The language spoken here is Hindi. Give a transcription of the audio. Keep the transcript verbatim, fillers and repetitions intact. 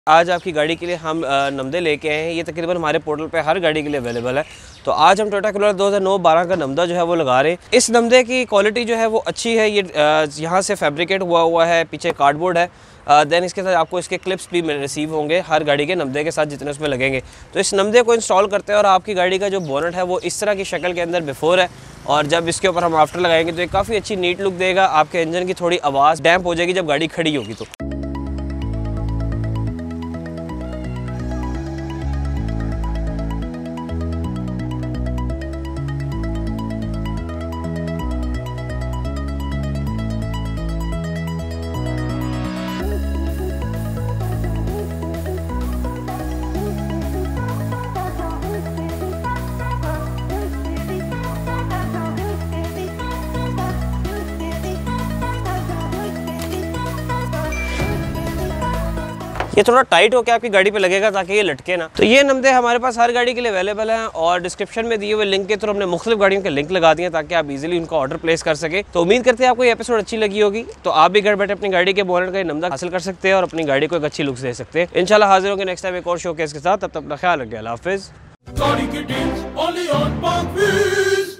आज आपकी गाड़ी के लिए हम नमदे लेके आए हैं। ये तकरीबन हमारे पोर्टल पे हर गाड़ी के लिए अवेलेबल है। तो आज हम टोयोटा करोला दो हज़ार नौ बारह का नमदा जो है वो लगा रहे हैं। इस नमदे की क्वालिटी जो है वो अच्छी है। ये यहाँ से फैब्रिकेट हुआ हुआ है, पीछे कार्डबोर्ड है। देन इसके साथ आपको इसके क्लिप्स भी रिसीव होंगे हर गाड़ी के नमदे के साथ जितने उसमें लगेंगे। तो इस नमदे को इंस्टॉल करते हैं और आपकी गाड़ी का जो बोनट है वो इस तरह की शक्ल के अंदर बिफोर है, और जब इसके ऊपर हम आफ्टर लगाएंगे तो ये काफ़ी अच्छी नीट लुक देगा। आपके इंजन की थोड़ी आवाज़ डैम्प हो जाएगी जब गाड़ी खड़ी होगी। तो ये थोड़ा टाइट होकर आपकी गाड़ी पे लगेगा ताकि ये लटके ना। तो ये नमदे हमारे पास हर गाड़ी के लिए अवेलेबल हैं और डिस्क्रिप्शन में दिए हुए लिंक के थ्रू हमने मुख्तलिफ गाड़ियों के लिंक लगा दिए ताकि आप इजीली उनका ऑर्डर प्लेस कर सके। तो उम्मीद करते हैं आपको ये एपिसोड अच्छी लगी होगी। तो आप भी घर बैठे अपनी गाड़ी के बोनट का नमदा हासिल कर सकते हैं और अपनी गाड़ी को एक अच्छी लुक्स दे सकते हैं। इंशाल्लाह हाजिर होंगे नेक्स्ट टाइम एक और शोकेस के साथ। तब तक अपना ख्याल रखिए। अल्लाह हाफिज़।